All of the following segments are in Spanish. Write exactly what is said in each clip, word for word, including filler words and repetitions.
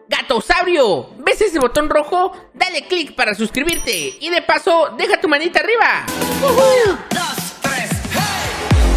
¡Gatosaurio! ¿Ves ese botón rojo? Dale click para suscribirte. Y de paso, deja tu manita arriba. Uno, dos, tres, hey.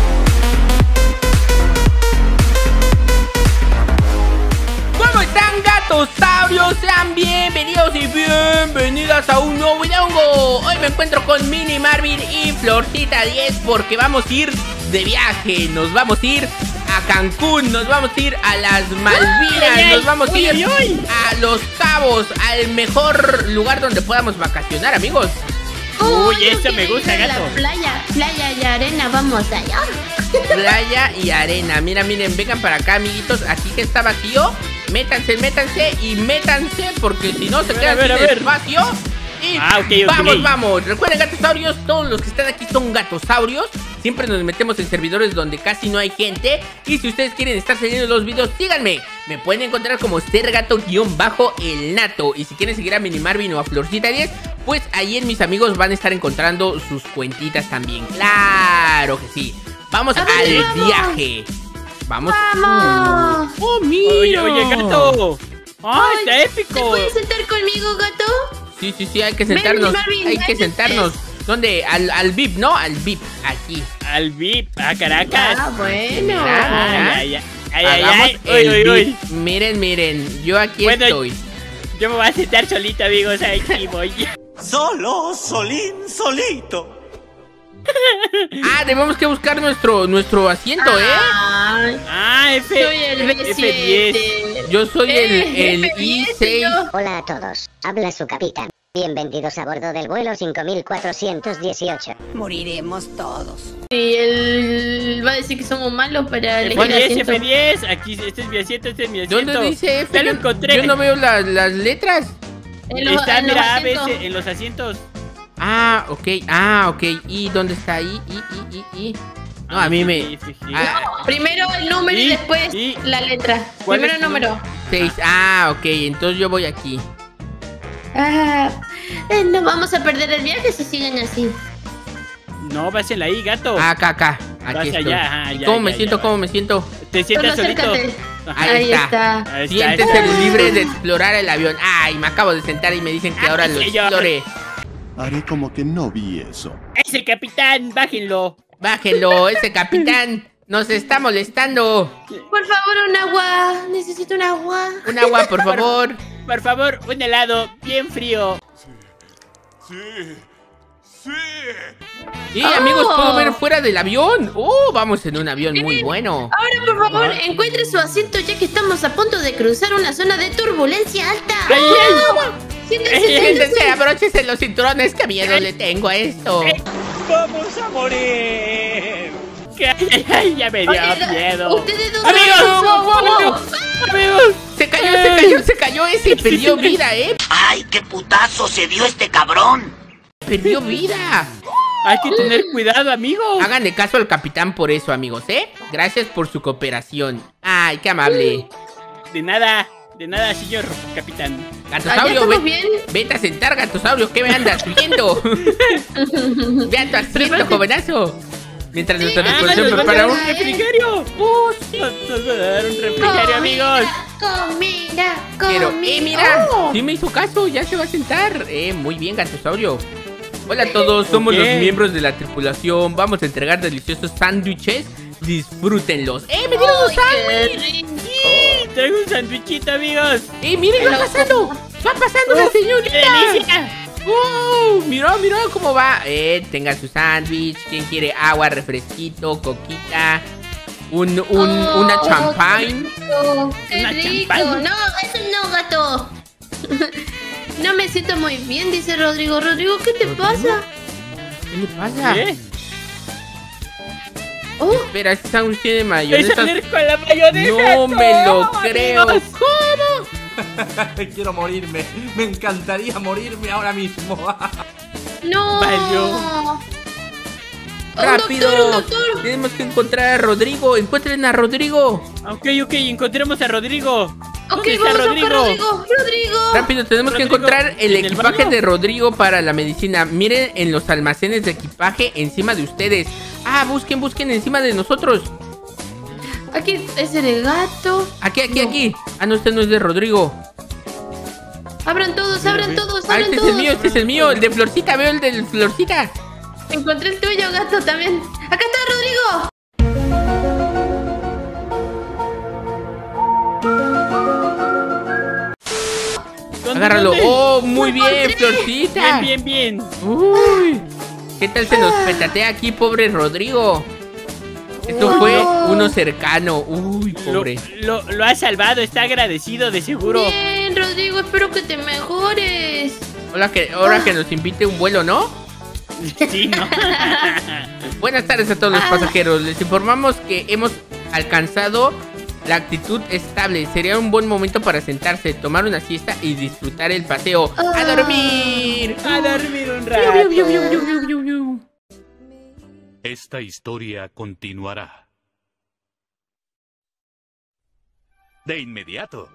¿Cómo están, gatosaurios? Sean bienvenidos y bienvenidas a un nuevo videongo. Hoy me encuentro con Mini Marvin y Florcita diez porque vamos a ir de viaje. Nos vamos a ir a Cancún, nos vamos a ir a las Malvinas, ay, ay, nos vamos a ir ay, ay. a Los Cabos, al mejor lugar donde podamos vacacionar, amigos. Uy, Uy eso me gusta, gato. La playa, playa y arena, vamos allá. Playa y arena, mira, miren, vengan para acá, amiguitos. Aquí que está vacío, métanse, métanse y métanse, porque si no se queda sin espacio. Y ah, okay, vamos, okay. vamos. Recuerden, gatosaurios, todos los que están aquí son gatosaurios. Siempre nos metemos en servidores donde casi no hay gente. Y si ustedes quieren estar siguiendo los videos, síganme. Me pueden encontrar como Sergato-el Nato. Y si quieren seguir a Mini Marvin o a Florcita diez, pues ahí en mis amigos van a estar encontrando sus cuentitas también. Claro que sí. Vamos al vamos. viaje. Vamos. ¡Vamos! ¡Oh, mira! Oye, oye, gato. ¡Ah, oh, está épico! ¿Te puedes sentar conmigo, gato? Sí, sí, sí, hay que sentarnos. Ven, Marvin, hay que sentarnos. ¿Dónde? Al, al V I P, ¿no? Al V I P, aquí. Al V I P, a Caracas. Ah, bueno. Mira, ay, ay, ay, ay, ay, el uy, uy, uy. Miren, miren, yo aquí bueno, estoy. Yo me voy a sentar solito, amigos, aquí voy. Solo, solín, solito. Ah, debemos que buscar nuestro, nuestro asiento, ¿eh? Ay, ah, F, soy el B siete. Yo soy eh, el, el I seis. Hola a todos, habla su capitán. Bienvenidos a bordo del vuelo cinco mil cuatrocientos dieciocho. Moriremos todos. Y él va a decir que somos malos para elegir F diez, asiento. F diez, aquí, este es mi asiento, este es mi asiento. ¿Dónde dice F? Ya lo encontré. Yo no veo las, las letras. En los, Está, en mira, los A, B, asientos. C, en los asientos. Ah, ok, ah, ok. ¿Y dónde está ahí? ¿Y, y, y, y? No, a mí me... Sí, sí, sí. Ah, No, primero el número y, ¿Y? después ¿Y? la letra. ¿Cuál Primero es el tu número. seis. Ah, ok, entonces yo voy aquí. Ah, eh, no vamos a perder el viaje si siguen así. No, vas en la I, gato. Ah, acá, acá. Aquí Vas estoy. allá, ajá, ¿Y ya, ¿Cómo ya, me ya, siento? ya. ¿Cómo me siento? Te sientas Solo solito. acércate. Ajá. Ahí, Ahí está. está. Ahí está, Siéntese ahí está. libre de explorar el avión. Ay, me acabo de sentar y me dicen que ahora Ay, lo señor. explore. Haré como que no vi eso. Ese capitán, bájenlo. Bájenlo, ese capitán nos está molestando. Por favor, un agua. Necesito un agua. Un agua, por favor. Por favor, un helado bien frío. Sí, sí. Y Oh. amigos, puedo ver fuera del avión. Oh, vamos en un avión muy bueno. Ahora, por favor, encuentre su asiento ya que estamos a punto de cruzar una zona de turbulencia alta. ¡Ay, ay! Siéntese, Ay, siéntese. Siéntense, abróchense los cinturones. Qué miedo le tengo a esto. Vamos a morir. Ay, ay, ay, ya me dio Oye, miedo. ¿ustedes dónde Amigos, son? wow, wow, wow. Amigos, Se cayó, se cayó, se cayó ese. Perdió vida, ¿eh? ¡Ay, qué putazo se dio este cabrón! Perdió vida. hay que tener cuidado, amigos. Háganle caso al capitán por eso, amigos, ¿eh? Gracias por su cooperación. Ay, qué amable. De nada, de nada, señor capitán. Gatosaurio, ¿estamos ven, bien? vete a sentar, Gatosaurio. ¿Qué me andas viendo? Ve a tu asiento, jovenazo. Mientras nuestra Ah, tripulación nos van a prepara dar un... un refrigerio. ¡Oh, sí! Nos van a dar un refrigerio, amigos. Comida, comida. Pero, eh, mira, Oh. sí me hizo caso, ya se va a sentar. Eh, muy bien, Gatosaurio. Hola a todos, somos Ok. los miembros de la tripulación. Vamos a entregar deliciosos sándwiches. Disfrútenlos. ¡Eh, me dieron un Ay, sándwich! qué rico. Sí, traigo un sándwichito, amigos. ¡Eh, miren, va pasando! ¡Va pasando la ¡Qué señorita! delicia! ¡Uh! Mira, mira cómo va. Eh, tenga su sándwich. ¿Quién quiere agua, refresquito, coquita? Un, un, Oh, una champagne. Oh, ¡Qué Una rico! champaña. No, eso no, gato. No me siento muy bien, dice Rodrigo. Rodrigo, ¿qué te ¿Rodrigo? pasa? ¿Qué le pasa? ¿Qué? Oh, Espera, este sándwich tiene ¡Es mayonesa. alérgico a la mayonesa! No me lo ¡No, creo. amigos! ¿Cómo? Quiero morirme. Me encantaría morirme ahora mismo. no. Valió. Un ¡Rápido! doctor, un doctor. Tenemos que encontrar a Rodrigo. Encuentren a Rodrigo. Ok, ok, encontremos a Rodrigo. Ok, ¿Dónde está vamos a buscar Rodrigo? Rodrigo. Rodrigo. Rápido, tenemos que Rodrigo, encontrar el ¿en el equipaje baño? de Rodrigo para la medicina. Miren en los almacenes de equipaje encima de ustedes. Ah, busquen, busquen encima de nosotros. Aquí es el gato. Aquí, aquí, No. aquí. Ah, no, este no es de Rodrigo. Abran todos, abran todos, Ah, abran este es todos. el mío, este es el mío, el de Florcita, veo el de Florcita. Encontré el tuyo, gato, también. ¡Acá está, Rodrigo! ¿Dónde, Agárralo. dónde? Oh, muy ¡Lo bien, encontré! Florcita. Bien, bien, bien. Uy, ¿qué tal se nos petatea aquí, pobre Rodrigo? Esto fue uno cercano. Uy, Lo, pobre. lo, lo ha salvado, está agradecido de seguro. Bien, Rodrigo, espero que te mejores. Hola, que, ahora que nos invite un vuelo, ¿no? Sí, ¿no? Buenas tardes a todos los pasajeros. Les informamos que hemos alcanzado la actitud estable. Sería un buen momento para sentarse, tomar una siesta y disfrutar el paseo. ¡A dormir! A dormir un rato. Esta historia continuará. De inmediato.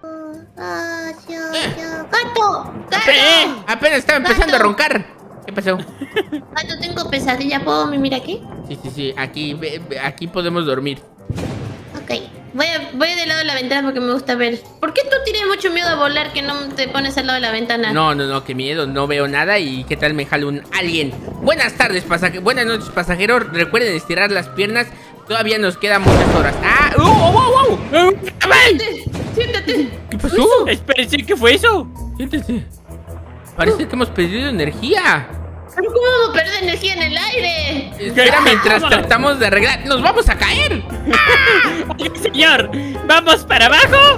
¡Gato! ¡Gato! ¡Eh! Apenas estaba empezando a roncar. ¿Qué pasó? Gato, tengo pesadilla. ¿Puedo mimir aquí? Sí, sí, sí. Aquí, ve- ve- aquí podemos dormir. Ok. Voy, a, voy del lado de la ventana porque me gusta ver. ¿Por qué tú tienes mucho miedo a volar que no te pones al lado de la ventana? No, no, no, qué miedo. No veo nada. ¿Y qué tal me jala un alien? Buenas tardes, pasajeros. Buenas noches, pasajeros. Recuerden estirar las piernas. Todavía nos quedan muchas horas. ¡Ah! ¡Uh! ¡Wow, wow! Siéntate, siéntate. ¿Qué pasó? Espérense, ¿qué fue eso? Siéntense. Parece que hemos perdido energía. ¿Pero cómo vamos a perder energía en el aire? Espera mientras tratamos de arreglar. ¡Nos vamos a caer! Oiga, señor, ¿vamos para abajo?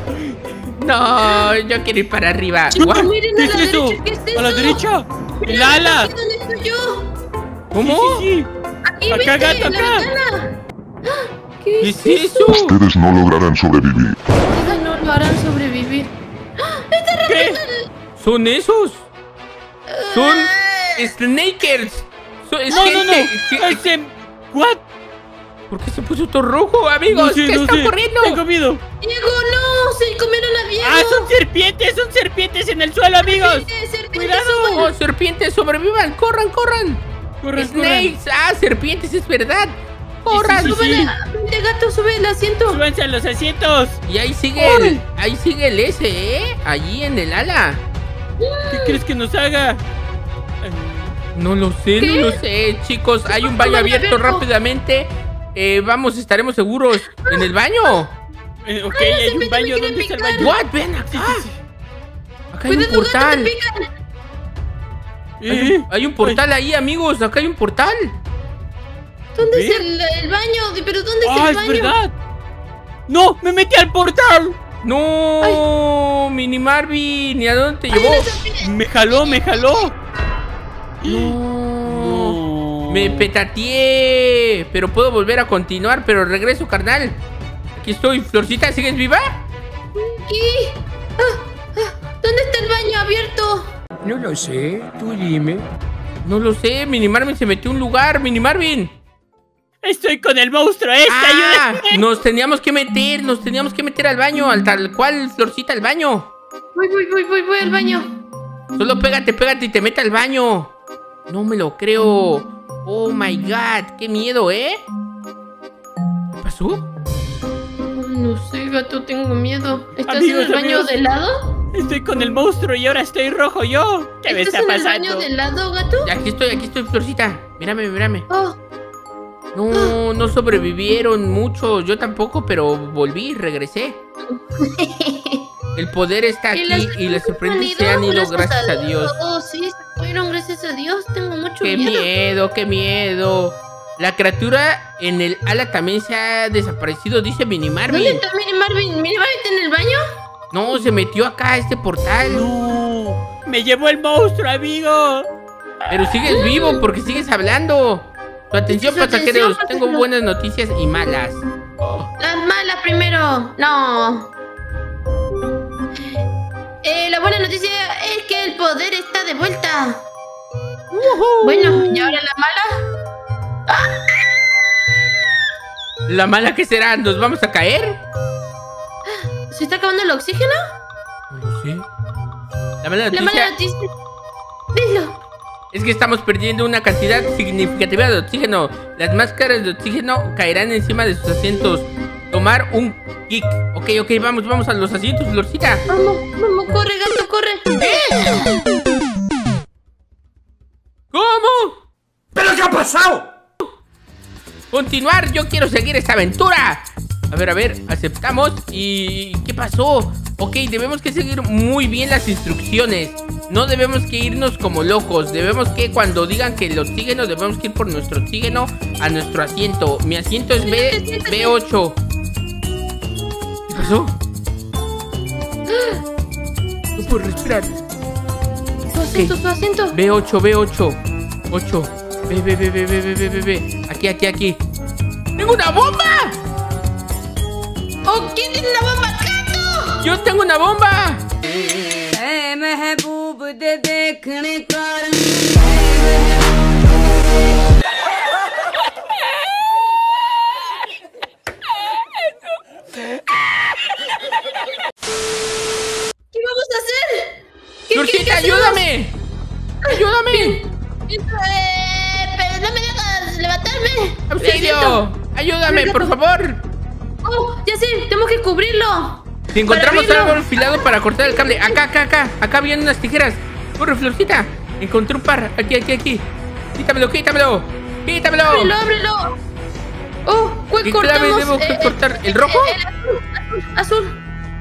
No, yo quiero ir para arriba. Chicos, What? miren ¿Qué a es la eso? derecha. ¿Qué es eso? ¿A la derecha? Mira, ¡El ala! aquí donde estoy yo. ¿Cómo? Sí, sí, sí. Aquí, Acá, vete, gato, en la acá. ventana. ¿Qué ¿Qué es es eso? Ustedes no lograrán sobrevivir. Ustedes no lo harán sobrevivir. ¿Qué? ¿Son esos? Son Ay. Snakers. Son, es No, no, no. gente- ge- Ese... ¿What? ¿Por qué se puso todo rojo, amigos? No sé, ¿Qué no está sé. ocurriendo? Tengo miedo. Diego, no, se comieron a Diego. ¡Ah, son serpientes! ¡Son serpientes en el suelo, amigos! Serpiente, serpiente, ¡Cuidado! Oh, serpientes, sobrevivan, corran, corran. ¡Corran, Snakes, ah, serpientes, es verdad. Corran. Sí, sí, sí. Súbele, vente, gato, sube el asiento. ¡Súbanse a los asientos! Y ahí sigue el, ahí sigue el ese, ¿eh? Allí en el ala. ¿Qué crees que nos haga? No lo sé, ¿Qué? no lo sé, chicos. Hay un baño baño abierto abierto. rápidamente. Eh, vamos, estaremos seguros en el baño. Eh, ok, Ay, no hay se un me baño. quieren ¿Dónde está el picar. baño? What? Ven acá. Acá hay un Cuidado, gato, te portal. pican. Hay Eh, un, hay un portal ahí, amigos. Acá hay un portal. ¿Dónde ¿Ve? es el, el baño? ¿Pero dónde es ¡Ah, el es baño? verdad! ¡No! ¡Me metí al portal! No, Mini Marvin. ¿Y a dónde te Ay, llevó? no se- ¡Me jaló, me jaló! No. Me petateé. Pero puedo volver a continuar. Pero regreso, carnal. Aquí estoy. Florcita, ¿sigues viva? Aquí. Ah, ah, ¿Dónde está el baño abierto? No lo sé. Tú dime. No lo sé. Mini Marvin se metió a un lugar. Mini Marvin. ¡Estoy con el monstruo este! Ah, ¡Ayúdame! nos teníamos que meter. Nos teníamos que meter al baño. Al tal cual, Florcita, al baño. Voy, voy, voy, voy, voy al baño. Solo pégate, pégate y te mete al baño. No me lo creo. Oh my god. Qué miedo, ¿eh? ¿Qué pasó? No sé, gato, tengo miedo. ¿Estás Amigos, en el baño amigos. de lado? Estoy con el monstruo y ahora estoy rojo yo. ¿Qué me ¿Estás está en el baño pasando? de lado, gato? Aquí estoy, aquí estoy, Florcita. Mírame, mírame. Oh, No, no sobrevivieron mucho. Yo tampoco, pero volví, regresé. El poder está aquí y las sorpresas se han ido, gracias a Dios. Oh, sí, se fueron, gracias a Dios. Tengo mucho ¡Qué miedo. miedo, qué miedo! La criatura en el ala también se ha desaparecido, dice Mini ¿Dónde Marvin. está Mini Marvin? ¿Mini Marvin está en el baño? No, se metió acá a este portal. ¡No! ¡Me llevó el monstruo, amigo! Pero sigues vivo porque sigues hablando. Tu atención, Su atención, pasajeros. pasajeros. Tengo buenas noticias y malas. Las malas primero. No. Eh, la buena noticia es que el poder está de vuelta. Bueno, ¿y ahora la mala? ¿La mala qué será? ¿Nos vamos a caer? ¿Se está acabando el oxígeno? No lo sé. La mala La noticia mala noticia. Dilo. es que estamos perdiendo una cantidad significativa de oxígeno. Las máscaras de oxígeno caerán encima de sus asientos. Tomar un kick. Ok, ok, vamos, vamos a los asientos, Florcita. Vamos, vamos, corre, gato, corre. ¡Eh! continuar. Yo quiero seguir esta aventura. A ver, a ver, aceptamos. ¿Y qué pasó? Ok, debemos que seguir muy bien las instrucciones. No debemos que irnos como locos. Debemos que cuando digan que el oxígeno, debemos que ir por nuestro oxígeno a nuestro asiento. Mi asiento es B, B ocho. ¿Qué pasó? No puedo respirar. Su asiento, Ok. su asiento. B ocho, B ocho. ocho. B, B, B, B, B, B, B, B, B. Aquí, aquí, aquí. ¡Tengo una bomba! ¡Oh, quién tiene la bomba, gato! ¡Yo tengo una bomba! ¿Qué vamos a hacer? ¿Qué, qué, ¡Florcita, qué hacemos? ayúdame! ¡Ayúdame! Eh, pero no me dejas levantarme. ¡Auxilio! ¡Ayúdame, por favor! Oh, ya sé, tenemos que cubrirlo. Si encontramos Para algo abrirlo. afilado para cortar el cable. Acá, acá, acá. Acá vienen unas tijeras. ¡Corre, Florcita! Encontré un par. Aquí, aquí, aquí. Quítamelo, quítamelo. Quítamelo. Ábrelo, ábrelo. Oh, ¿cuál ¿Qué cortamos? clave debo Eh, cortar? ¿El eh, rojo? el azul, azul, azul.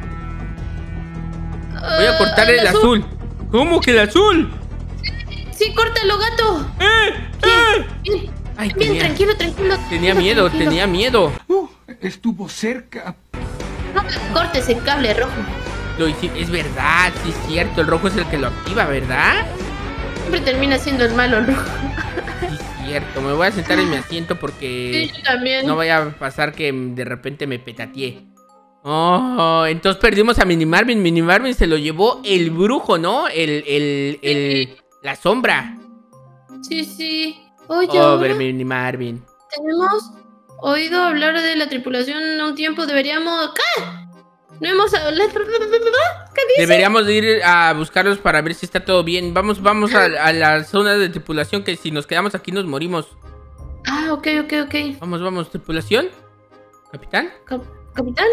Voy a cortar el azul. ¿Cómo que el azul? Sí, córtalo, gato. ¡Eh! ¡Eh! Bien, Ay, bien, tenía, tranquilo, tranquilo. tenía tranquilo, miedo, tranquilo. tenía miedo. Estuvo cerca. No me cortes el cable rojo. Lo hice- es verdad, sí es cierto. El rojo es el que lo activa, ¿verdad? Siempre termina siendo el malo el rojo. Sí es cierto. Me voy a sentar en mi asiento Sí, porque yo también. no vaya a pasar que de repente me petateé. Oh, entonces perdimos a Mini Marvin. Mini Marvin se lo llevó el brujo, ¿no? El, el, el, la sombra. Sí, sí. Oye, Pobre ahora Mini Marvin. tenemos oído hablar de la tripulación un tiempo. Deberíamos... ¿Qué? No hemos hablado... ¿Qué dice? Deberíamos de ir a buscarlos para ver si está todo bien. Vamos, vamos a, a la zona de tripulación, que si nos quedamos aquí nos morimos. Ah, ok, ok, ok. Vamos, vamos, tripulación. ¿Capitán? Cap- ¿Capitán?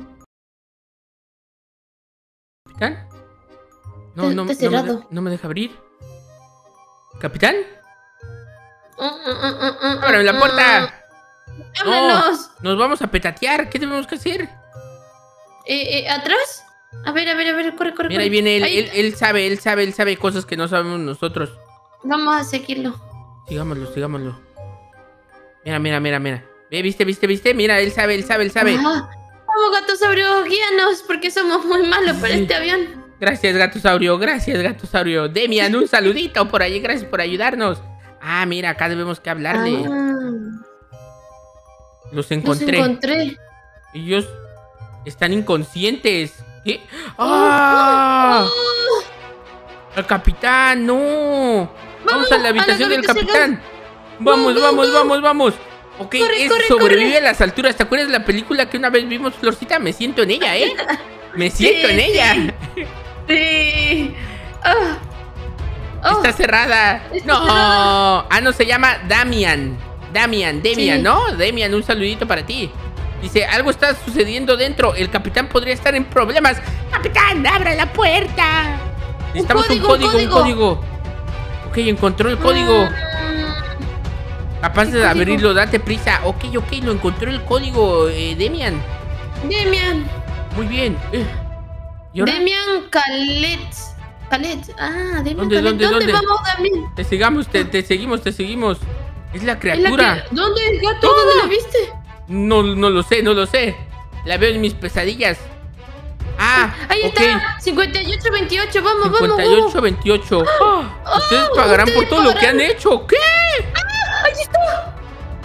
¿Capitán? No, Está- no, está no, me cerrado. de- no me deja abrir. ¿Capitán? Mm, mm, mm, mm, ¡Ábrame la mm, puerta! mm. ¡Ábrenos! No, nos vamos a petatear. ¿Qué tenemos que hacer? Eh, eh, ¿Atrás? A ver, a ver, a ver, corre, corre. Mira, ahí corre. viene él, Ahí. él. Él sabe, él sabe, él sabe cosas que no sabemos nosotros. Vamos a seguirlo. Sigámoslo, sigámoslo. Mira, mira, mira, mira. Ve, viste, viste, viste. Mira, él sabe, él sabe, él sabe. Ah, vamos, gatosaurio, guíanos, porque somos muy malos para Sí. este avión. Gracias, Gatosaurio, gracias, Gatosaurio. Demian, un saludito por ahí, gracias por ayudarnos. Ah, mira, acá debemos que hablarle. Ah, Los los encontré. encontré. Ellos están inconscientes. ¿Qué? ¡Ah! Oh, ¡Al capitán! ¡No! Vamos a la habitación del habitación. capitán. Vamos, Go, go, vamos, go. vamos, vamos. Ok, Corre, es corre, sobrevive corre. a las alturas. ¿Te acuerdas de la película que una vez vimos, Florcita? Me siento en ella, ¿eh? Me siento Sí, en ella. sí. Sí. Ah. Oh, Está cerrada. Está No. cerrada. Ah, no, se llama Damian. Damian, Demian, Sí. ¿no? Demian, un saludito para ti. Dice, algo está sucediendo dentro. El capitán podría estar en problemas. ¡Capitán, abra la puerta! Necesitamos un código, código, un un código. Ok, encontró el código. Mm, Capaz de ¿Qué código? abrirlo, date prisa. Ok, ok, lo encontró el código, eh, Demian. Demian. Muy bien. Eh, ¿y ahora? Demian Calet. Calet. Ah, Demian ¿Dónde, Calet. dónde, ¿Dónde, dónde? vamos, Damián? Te sigamos, te, te seguimos, te seguimos. Es la Es la criatura. que- ¿Dónde, gato? ¿Dónde la viste? No, no lo sé, no lo sé. La veo en mis pesadillas. Ah, Ahí ok. está. cincuenta y ocho veintiocho. Vamos, vamos, cincuenta y ocho vamos. veintiocho. Ah, ustedes Oh, pagarán por ustedes todo lo que han pagarán. hecho. ¿Qué? Ah, ahí está.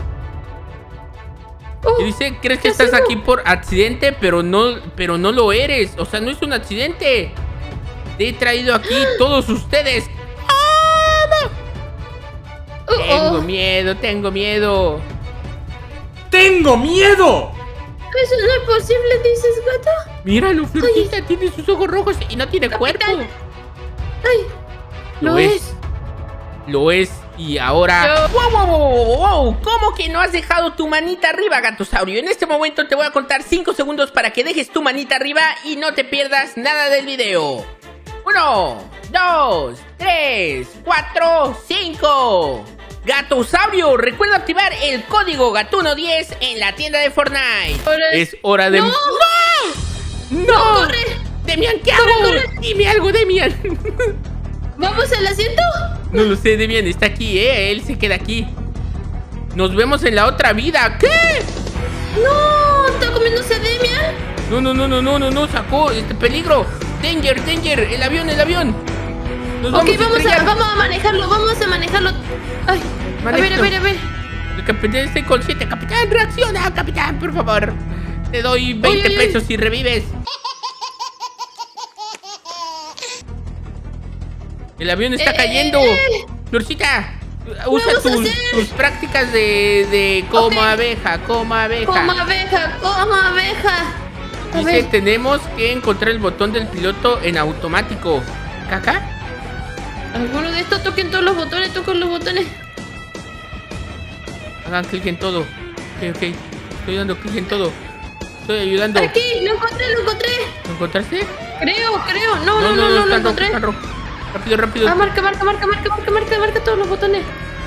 Oh, Y dice, ¿crees que ¿qué estás hacemos? aquí por accidente? Pero no, pero no lo eres. O sea, no es un accidente. Te he traído aquí todos ustedes. ¡Ah! oh, Tengo oh. miedo, tengo miedo. ¡Tengo miedo! Eso no es posible, dices, gato. Míralo, Florcita, tiene sus ojos rojos y no tiene cuerpo. Capitán. Ay, Lo lo es. es. Lo es. Y ahora... ¡Wow, wow, wow, wow, wow! ¿Cómo que no has dejado tu manita arriba, Gatosaurio? En este momento te voy a contar cinco segundos para que dejes tu manita arriba y no te pierdas nada del video. Uno, dos, tres, cuatro, cinco. Gatosaurio, recuerda activar el código Gatuno diez en la tienda de Fortnite. Ahora Es hora de... ¡No! ¡No! ¡No, corre! Demian, ¿qué ¡Corre, hago? corre! Dime algo, Demian. ¿Vamos al asiento? No lo sé, Demian está aquí, ¿eh? Él se queda aquí. Nos vemos en la otra vida. ¿Qué? ¡No! ¿Está comiéndose a Demian? No, no, no, no, no, no, no, sacó este peligro. Danger, danger, el avión, el avión. Nos Ok, vamos, vamos a, estrellar. vamos a manejarlo, vamos a manejarlo. Ay, a ver, a ver, a ver. El capitán está inconsciente. Capitán, reacciona, capitán, por favor. Te doy veinte Uy, uy, uy. pesos si revives. El avión está Eh, cayendo. eh. Florcita, usa vamos a tus, hacer? tus prácticas de, de como Ok. abeja, como abeja. Como abeja, como abeja. A Dice, ver. tenemos que encontrar el botón del piloto en automático. ¿Caca? Alguno de estos toquen todos los botones, toquen los botones. Hagan clic en todo. Ok, ok. Estoy dando clic en todo. Estoy ayudando. Aquí, lo encontré, lo encontré. ¿Lo encontraste? Creo, creo. No, no, no, no, lo está rojo, encontré. está rojo. Rápido, rápido. Ah, marca, marca, marca, marca, marca, marca, marca todos los botones.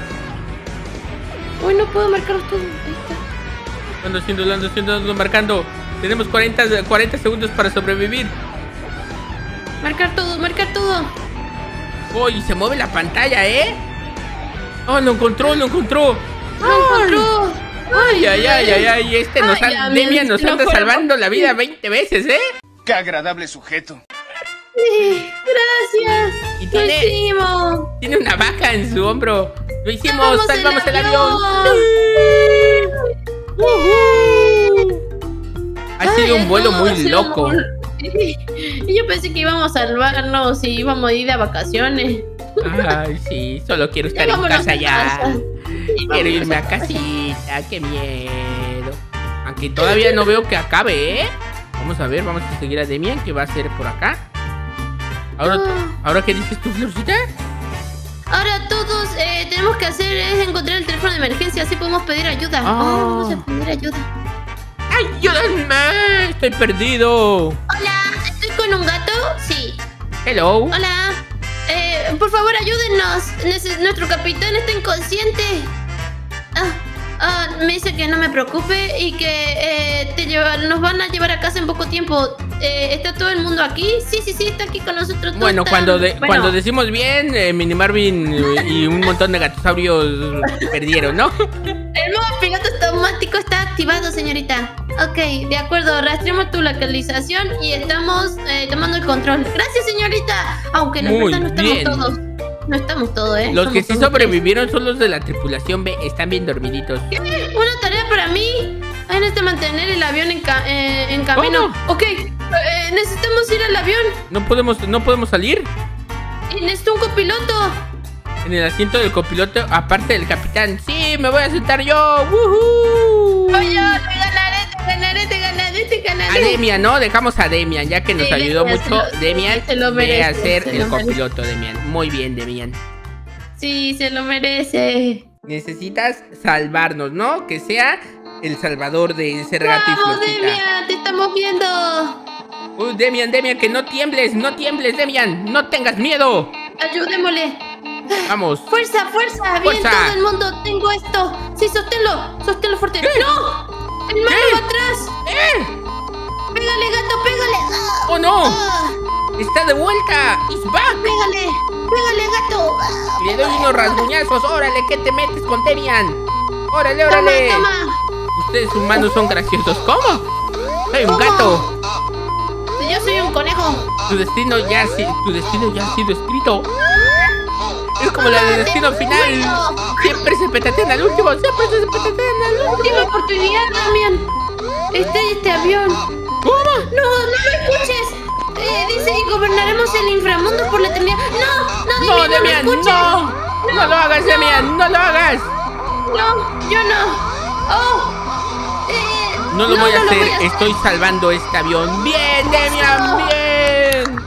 Uy, no puedo marcarlos todos. Ahí está. Lo ando haciendo, lo ando haciendo, lo ando marcando. Tenemos cuarenta, cuarenta segundos para sobrevivir. Marcar todo, marcar todo. Oh, y se mueve la pantalla, ¿eh? Oh, lo encontró, lo encontró. Lo encontró. Ay, ay, ay, ay, ay. Este nos Ay, anda, ya, Demian nos no anda fuera salvando por la ti. vida veinte veces, ¿eh? Qué agradable sujeto. Sí, gracias. Y Lo tiene- hicimos. Tiene una vaca en su hombro. Lo hicimos, Salvamos salvamos el avión. Ha Ay, sido un vuelo no, muy ha sido loco. muy- Y yo pensé que íbamos a salvarnos y íbamos a ir de vacaciones. Ay, sí, solo quiero estar Ya en vámonos casa a ya. casa. Sí, Quiero vámonos irme a a casa. casita, qué miedo. Aunque todavía no veo que acabe, ¿eh? Vamos a ver, vamos a seguir a Demian, que va a ser por acá. Ahora, Ah. ¿ahora qué dices tú, Florcita? Ahora todos eh, tenemos que hacer es encontrar el teléfono de emergencia, así podemos pedir ayuda. Ah. Oh, vamos a pedir ayuda. ¡Ayúdenme! Estoy perdido. Hola, ¿estoy con un gato? Sí. Hello. Hola. Eh, por favor, ayúdennos. Nece- nuestro capitán está inconsciente. Ah, ah, me dice que no me preocupe y que eh, te lleva- nos van a llevar a casa en poco tiempo. Eh, ¿Está todo el mundo aquí? Sí, sí, sí, está aquí con nosotros. todo Bueno, está- cuando, de- bueno, cuando decimos bien, eh, Mini Marvin y un montón de gatosaurios perdieron, ¿no? El modo piloto automático está activado, señorita. Ok, de acuerdo, rastreamos tu localización y estamos eh, tomando el control. Gracias, señorita. Aunque la Muy verdad no estamos bien. todos. No estamos todos, ¿eh? Los que Somos sí solo sobrevivieron son los de la tripulación B. Están bien dormiditos. tres. ¿Qué? ¿Una tarea para mí? En este mantener el avión en, ca- eh, en camino. Ok, eh, necesitamos ir al avión. No podemos, no podemos salir. Y necesito un copiloto. En el asiento del copiloto, aparte del capitán. Sí, me voy a sentar yo. ¡Woohoo! Oye, te ganaré, te ganaré, te ganaré, te A ganaré. Demian, ¿no? Dejamos a Demian, ya que nos Sí, ayudó Demian se mucho. lo- Demian, se lo ve merece, a ser se el lo merece. copiloto, Demian. Muy bien, Demian. Sí, se lo merece. Necesitas salvarnos, ¿no? Que sea el salvador de ese gato y Vamos, Florcita. Demian, te estamos viendo. Uy, Demian, Demian, que no tiembles, no tiembles, Demian. No tengas miedo. Ayudémosle. Vamos. Fuerza, fuerza, bien Fuerza. todo el mundo, tengo esto. Sí, sosténlo, sosténlo fuerte. ¡No! ¡El malo ¿Qué? va atrás! ¡Eh! ¡Pégale, gato, pégale! ¡Ah! ¡Oh, no! ¡Ah! ¡Está de vuelta! ¡It's back! ¡Pégale! ¡Pégale, gato! ¡Ah! Le doy unos rasguñazos. ¡Órale, que te metes con Demian! ¡Órale, Toma, órale! toma. Ustedes humanos son graciosos. ¿Cómo? Soy un ¿Cómo? gato. Yo soy un conejo. Tu destino ya, ha si- tu destino ya ha sido escrito. Es como la de destino final. Siempre se petatean al último. Siempre se petatean al último. Última oportunidad, Damian. Está en este avión. ¿Cómo? No, no lo escuches. Eh, dice que gobernaremos el inframundo por la eternidad. No, no, No, Damian, no, Demian, lo escuches. no. No lo hagas, Demian. No lo hagas. No, yo no. Oh. Eh, No lo voy a no hacer. voy a- Estoy salvando este avión. Bien, Demian, bien.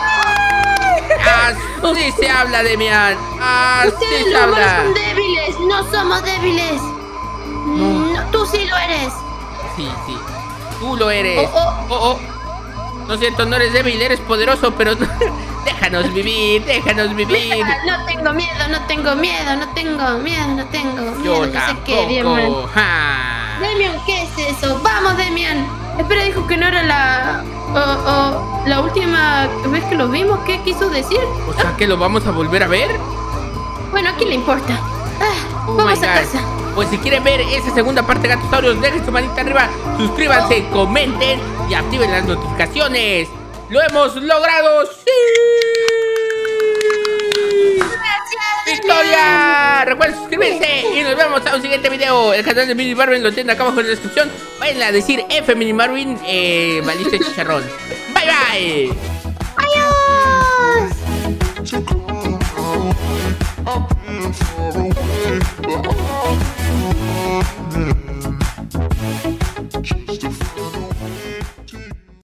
Así se habla, Demian. Así Ustedes se los humanos habla. son débiles, no somos débiles. No, tú sí lo eres. Sí, sí. Tú lo eres. Oh, Oh, oh. No es cierto, no eres débil, eres poderoso, pero Déjanos vivir, déjanos vivir. No tengo miedo, no tengo miedo, no tengo miedo, no tengo miedo. Yo no sé qué, Demian. tampoco. Ja. Demian, ¿qué es eso? Vamos, Demian. Espera, dijo que no era la... O, o, la última vez que lo vimos. ¿Qué quiso decir? O sea, que lo vamos a volver a ver. Bueno, ¿a quién le importa? Ah, Oh vamos my a God. casa. Pues si quieren ver esa segunda parte de Gatosaurios, dejen su manita arriba, suscríbanse, comenten y activen las notificaciones. ¡Lo hemos logrado! ¡Sí! Gracias, ¡Victoria! Recuerden suscribirse y nos vemos a un siguiente video. El canal de Mini Marvin lo tienen acá abajo en la descripción. Vayan a decir F Mini Marvin, eh, malista chicharrón. Bye bye. Adiós.